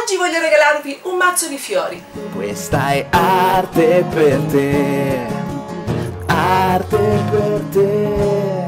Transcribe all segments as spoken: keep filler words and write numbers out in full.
Oggi voglio regalarvi un mazzo di fiori. Questa è arte per te, arte per te.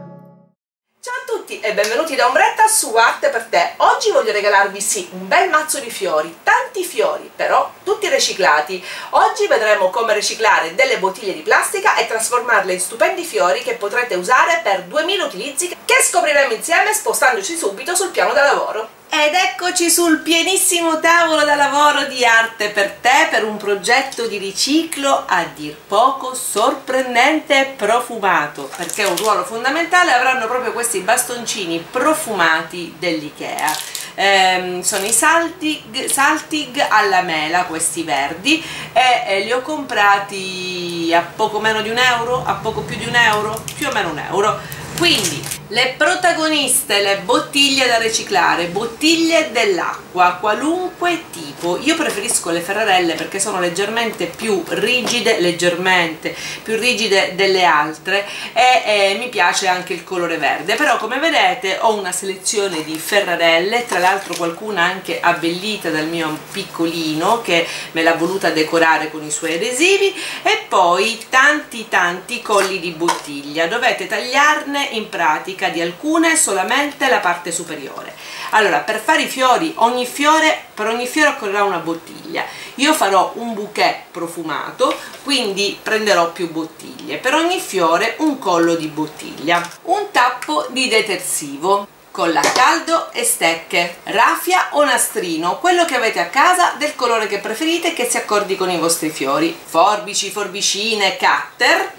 Ciao a tutti e benvenuti da Ombretta su Arte per te. Oggi voglio regalarvi sì un bel mazzo di fiori, tanti fiori però tutti riciclati. Oggi vedremo come riciclare delle bottiglie di plastica e trasformarle in stupendi fiori che potrete usare per duemila utilizzi che scopriremo insieme spostandoci subito sul piano da lavoro. Ed eccoci sul pienissimo tavolo da lavoro di Arte per te per un progetto di riciclo a dir poco sorprendente e profumato, perché un ruolo fondamentale avranno proprio questi bastoncini profumati dell'IKEA. Ehm, sono i Saltig, Saltig alla mela, questi verdi, e, e li ho comprati a poco meno di un euro, a poco più di un euro, più o meno un euro. Quindi le protagoniste, le bottiglie da riciclare, bottiglie dell'acqua, qualunque tipo. Io preferisco le ferrarelle perché sono leggermente più rigide, leggermente più rigide delle altre e, e mi piace anche il colore verde. Però come vedete ho una selezione di ferrarelle, tra l'altro qualcuna anche abbellita dal mio piccolino che me l'ha voluta decorare con i suoi adesivi, e poi tanti tanti colli di bottiglia. Dovete tagliarne in pratica di alcune solamente la parte superiore. Allora, per fare i fiori, ogni fiore per ogni fiore occorrerà una bottiglia. Io farò un bouquet profumato, quindi prenderò più bottiglie. Per ogni fiore un collo di bottiglia, un tappo di detersivo, colla a caldo e stecche, raffia o nastrino, quello che avete a casa del colore che preferite che si accordi con i vostri fiori, forbici, forbicine, cutter,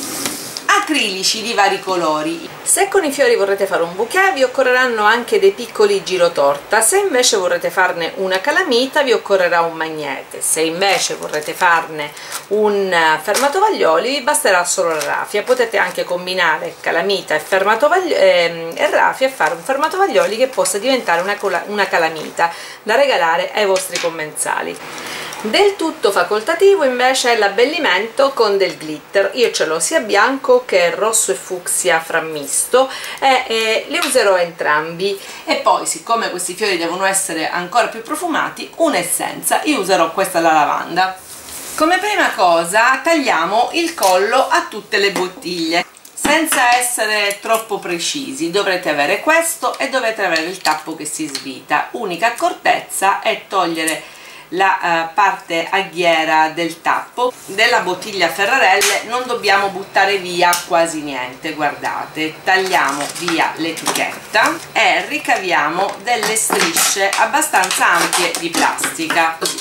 acrilici di vari colori. Se con i fiori vorrete fare un bouquet vi occorreranno anche dei piccoli girotorta, se invece vorrete farne una calamita vi occorrerà un magnete, se invece vorrete farne un fermatovaglioli vi basterà solo la raffia. Potete anche combinare calamita e, fermatovaglioli, eh, e raffia e fare un fermatovaglioli che possa diventare una, una calamita da regalare ai vostri commensali. Del tutto facoltativo invece è l'abbellimento con del glitter. Io ce l'ho sia bianco che rosso e fucsia frammisto e, e li userò entrambi. E poi, siccome questi fiori devono essere ancora più profumati, un'essenza. Io userò questa alla lavanda. Come prima cosa tagliamo il collo a tutte le bottiglie senza essere troppo precisi. Dovrete avere questo e dovete avere il tappo che si svita. Unica accortezza è togliere la uh, parte aghiera del tappo. Della bottiglia a ferrarelle non dobbiamo buttare via quasi niente, guardate, tagliamo via l'etichetta e ricaviamo delle strisce abbastanza ampie di plastica, così,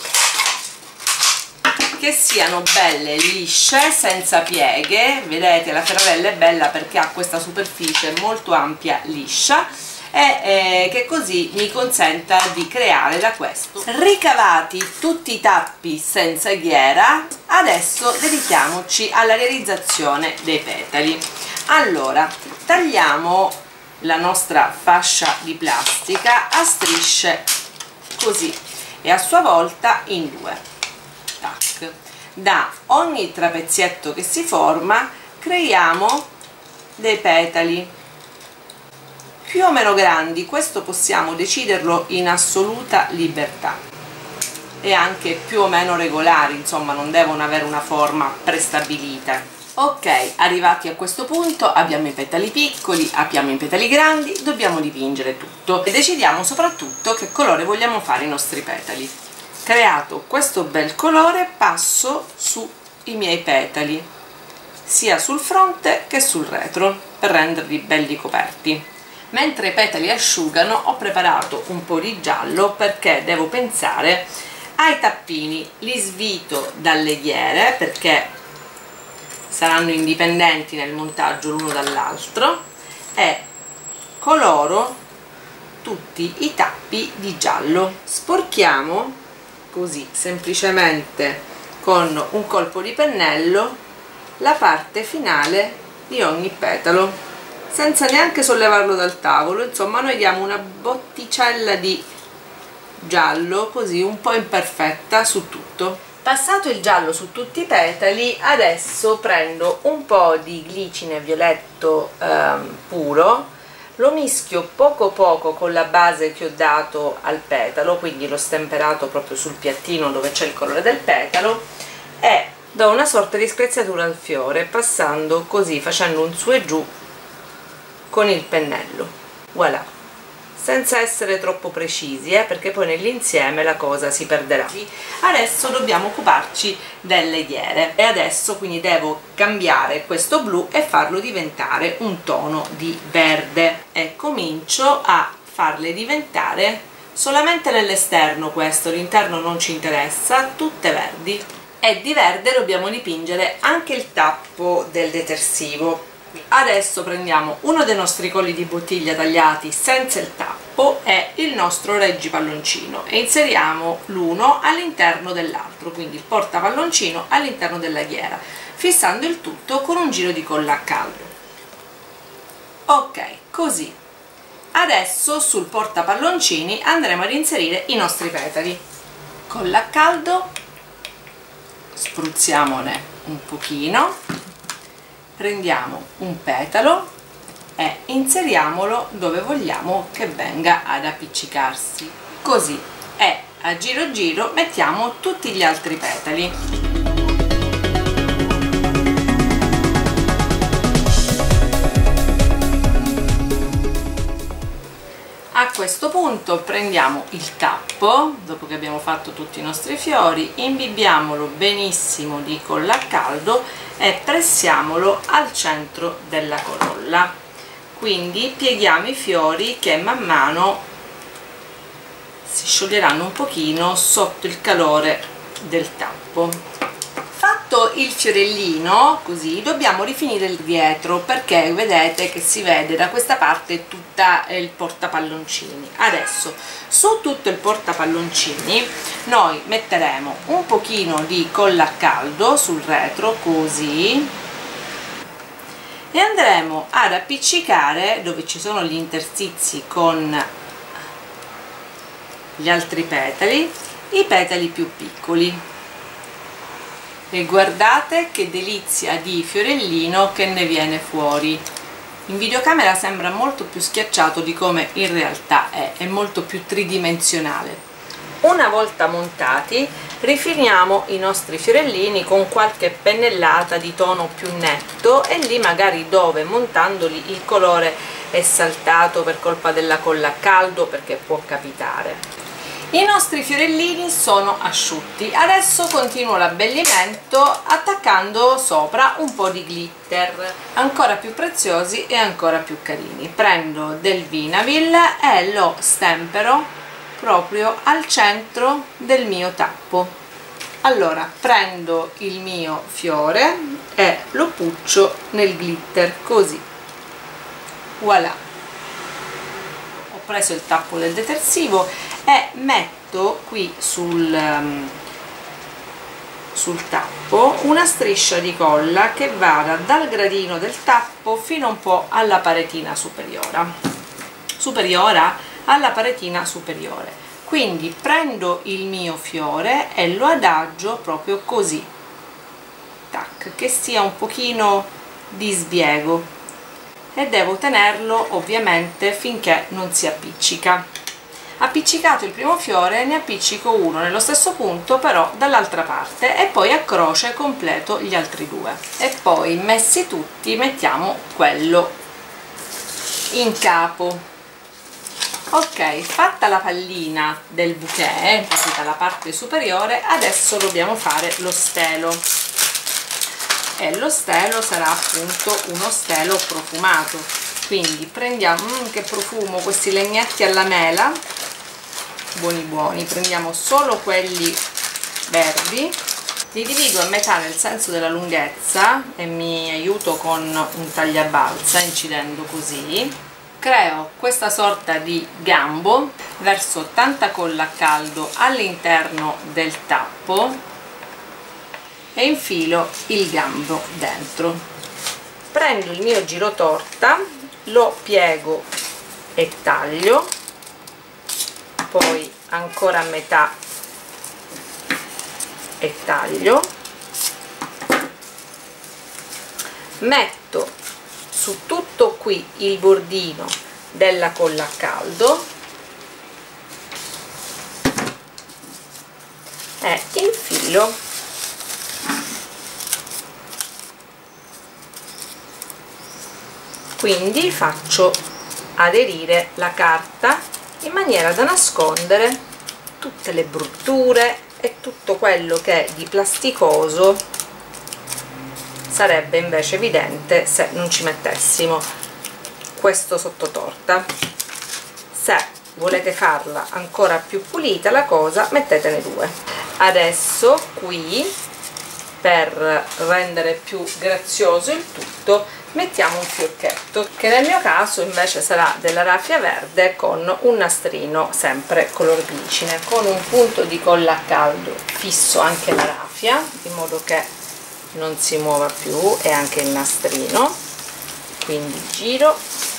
che siano belle lisce, senza pieghe. Vedete, la ferrarella è bella perché ha questa superficie molto ampia, liscia, e eh, che così mi consenta di creare da questo. Ricavati tutti i tappi senza ghiera, adesso dedichiamoci alla realizzazione dei petali. Allora, tagliamo la nostra fascia di plastica a strisce così e a sua volta in due. Tac. Da ogni trapezietto che si forma creiamo dei petali più o meno grandi. Questo possiamo deciderlo in assoluta libertà, e anche più o meno regolari, insomma non devono avere una forma prestabilita. Ok, arrivati a questo punto abbiamo i petali piccoli, abbiamo i petali grandi, dobbiamo dipingere tutto e decidiamo soprattutto che colore vogliamo fare i nostri petali. Creato questo bel colore passo sui miei petali, sia sul fronte che sul retro, per renderli belli coperti. Mentre i petali asciugano ho preparato un po' di giallo perché devo pensare ai tappini. Li svito dalle ghiere perché saranno indipendenti nel montaggio l'uno dall'altro e coloro tutti i tappi di giallo. Sporchiamo così semplicemente con un colpo di pennello la parte finale di ogni petalo, senza neanche sollevarlo dal tavolo. Insomma, noi diamo una botticella di giallo così un po' imperfetta su tutto. Passato il giallo su tutti i petali, adesso prendo un po' di glicine violetto ehm, puro, lo mischio poco poco con la base che ho dato al petalo, quindi l'ho stemperato proprio sul piattino dove c'è il colore del petalo, e do una sorta di screziatura al fiore passando così, facendo un su e giù con il pennello, voilà, senza essere troppo precisi, eh, perché poi nell'insieme la cosa si perderà. Adesso dobbiamo occuparci delle ghiere e adesso quindi devo cambiare questo blu e farlo diventare un tono di verde, e comincio a farle diventare solamente nell'esterno, questo l'interno non ci interessa, tutte verdi, e di verde dobbiamo dipingere anche il tappo del detersivo. Adesso prendiamo uno dei nostri colli di bottiglia tagliati senza il tappo e il nostro reggipalloncino e inseriamo l'uno all'interno dell'altro, quindi il portapalloncino all'interno della ghiera, fissando il tutto con un giro di colla a caldo. Ok, così. Adesso sul portapalloncini andremo ad inserire i nostri petali. Colla a caldo, spruzziamone un pochino, prendiamo un petalo e inseriamolo dove vogliamo che venga ad appiccicarsi, così, e a giro giro mettiamo tutti gli altri petali. A questo punto prendiamo il tappo, dopo che abbiamo fatto tutti i nostri fiori, imbibbiamolo benissimo di colla a caldo e pressiamolo al centro della corolla, quindi pieghiamo i fiori che man mano si scioglieranno un pochino sotto il calore del tappo. Fatto il fiorellino così, dobbiamo rifinire il dietro, perché vedete che si vede da questa parte tutta il portapalloncini. Adesso su tutto il portapalloncini noi metteremo un pochino di colla a caldo sul retro, così, e andremo ad appiccicare dove ci sono gli interstizi con gli altri petali, i petali più piccoli. E guardate che delizia di fiorellino che ne viene fuori. In videocamera sembra molto più schiacciato di come in realtà è, è molto più tridimensionale. Una volta montati rifiniamo i nostri fiorellini con qualche pennellata di tono più netto, e lì magari dove montandoli il colore è saltato per colpa della colla a caldo, perché può capitare. I nostri fiorellini sono asciutti, adesso continuo l'abbellimento attaccando sopra un po' di glitter ancora più preziosi e ancora più carini. Prendo del Vinavil e lo stempero proprio al centro del mio tappo. Allora prendo il mio fiore e lo puccio nel glitter, così, voilà. Ho preso il tappo del detersivo e metto qui sul, um, sul tappo una striscia di colla che vada dal gradino del tappo fino un po' alla paretina superiore superiore alla paretina superiore. Quindi prendo il mio fiore e lo adagio proprio così, tac, che sia un pochino di sbiego, e devo tenerlo ovviamente finché non si appiccica. Appiccicato il primo fiore ne appiccico uno nello stesso punto però dall'altra parte, e poi a croce completo gli altri due, e poi messi tutti mettiamo quello in capo. Ok, fatta la pallina del bouquet, dalla parte superiore, adesso dobbiamo fare lo stelo, e lo stelo sarà appunto uno stelo profumato. Quindi prendiamo, mmm, che profumo, questi legnetti alla mela, buoni buoni, prendiamo solo quelli verdi, li divido a metà nel senso della lunghezza e mi aiuto con un tagliabalza, incidendo così. Creo questa sorta di gambo, verso tanta colla a caldo all'interno del tappo e infilo il gambo dentro. Prendo il mio girotorta, lo piego e taglio, poi ancora a metà e taglio, metto su tutto qui il bordino della colla a caldo e infilo quindi faccio aderire la carta in maniera da nascondere tutte le brutture e tutto quello che di plasticoso sarebbe invece evidente se non ci mettessimo questo sottotorta. Se volete farla ancora più pulita la cosa, mettetene due. Adesso qui, per rendere più grazioso il tutto, mettiamo un fiocchetto, che nel mio caso invece sarà della raffia verde con un nastrino sempre color glicine, con un punto di colla a caldo fisso anche la raffia, in modo che non si muova più, e anche il nastrino. Quindi giro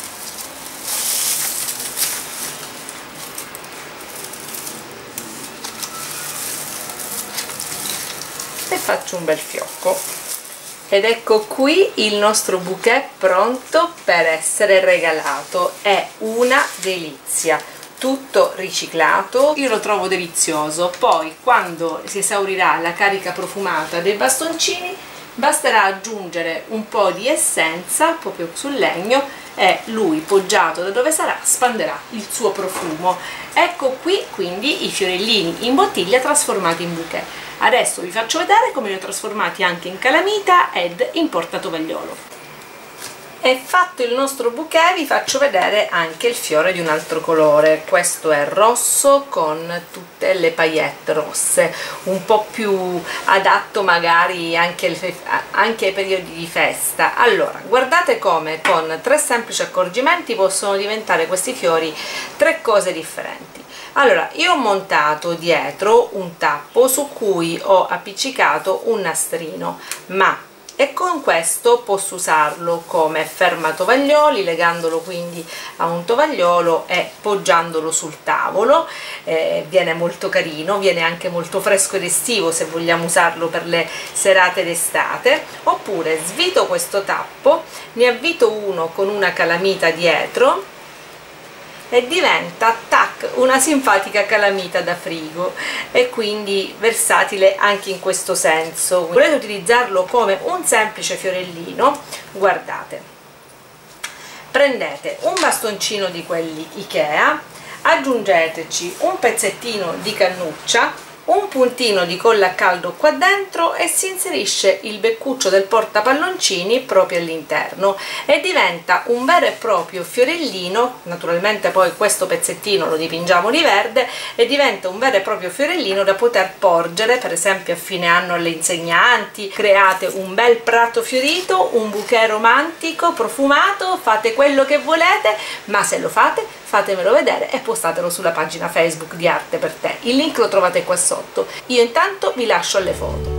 e faccio un bel fiocco, ed ecco qui il nostro bouquet pronto per essere regalato. È una delizia, tutto riciclato, io lo trovo delizioso. Poi quando si esaurirà la carica profumata dei bastoncini basterà aggiungere un po' di essenza proprio sul legno e lui, poggiato da dove sarà, spanderà il suo profumo. Ecco qui quindi i fiorellini in bottiglia trasformati in bouquet. Adesso vi faccio vedere come li ho trasformati anche in calamita ed in portatovagliolo. E fatto il nostro bouquet vi faccio vedere anche il fiore di un altro colore. Questo è rosso con tutte le paillette rosse, un po' più adatto magari anche, anche ai periodi di festa. Allora, guardate come con tre semplici accorgimenti possono diventare questi fiori tre cose differenti. Allora, io ho montato dietro un tappo su cui ho appiccicato un nastrino, ma e con questo posso usarlo come fermatovaglioli, legandolo quindi a un tovagliolo e poggiandolo sul tavolo. Eh, viene molto carino, viene anche molto fresco ed estivo se vogliamo usarlo per le serate d'estate. Oppure svito questo tappo, ne avvito uno con una calamita dietro e diventa tac, una simpatica calamita da frigo, e quindi versatile anche in questo senso. Volete utilizzarlo come un semplice fiorellino? Guardate, prendete un bastoncino di quelli Ikea, aggiungeteci un pezzettino di cannuccia, un puntino di colla a caldo qua dentro e si inserisce il beccuccio del portapalloncini proprio all'interno e diventa un vero e proprio fiorellino. Naturalmente poi questo pezzettino lo dipingiamo di verde e diventa un vero e proprio fiorellino da poter porgere per esempio a fine anno alle insegnanti. Create un bel prato fiorito, un bouquet romantico, profumato, fate quello che volete, ma se lo fate fatemelo vedere e postatelo sulla pagina Facebook di Arte per Te. Il link lo trovate qua sotto. Io intanto vi lascio alle foto.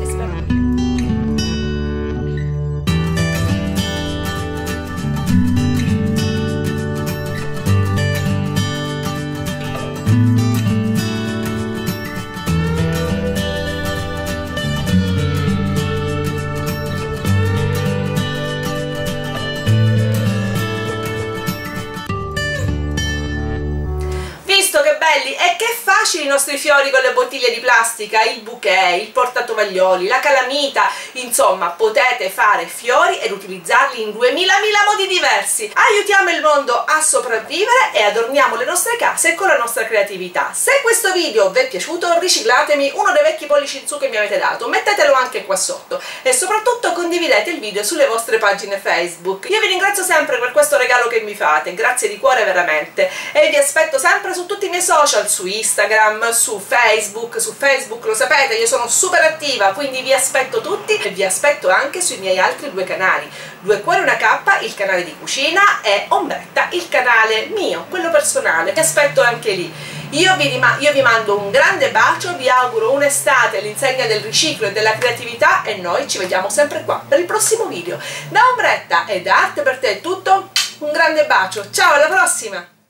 E che facili i nostri fiori con le bottiglie di plastica, il bouquet, il portatovaglioli, la calamita. Insomma, potete fare fiori ed utilizzarli in duemila modi diversi. Aiutiamo il mondo a sopravvivere e adorniamo le nostre case con la nostra creatività. Se questo video vi è piaciuto, riciclatemi uno dei vecchi pollici in su che mi avete dato, mettetelo anche qua sotto e soprattutto condividete il video sulle vostre pagine Facebook. Io vi ringrazio sempre per questo regalo che mi fate, grazie di cuore veramente, e vi aspetto sempre su tutti i miei social, su Instagram, su Facebook. Su Facebook lo sapete, io sono super attiva, quindi vi aspetto tutti e vi aspetto anche sui miei altri due canali, Due Cuori Una Cappa, il canale di cucina, e Ombretta, il canale mio, quello personale. Vi aspetto anche lì. Io vi, io vi mando un grande bacio, vi auguro un'estate all'insegna del riciclo e della creatività e noi ci vediamo sempre qua per il prossimo video. Da Ombretta e da Arte per Te è tutto, un grande bacio, ciao, alla prossima!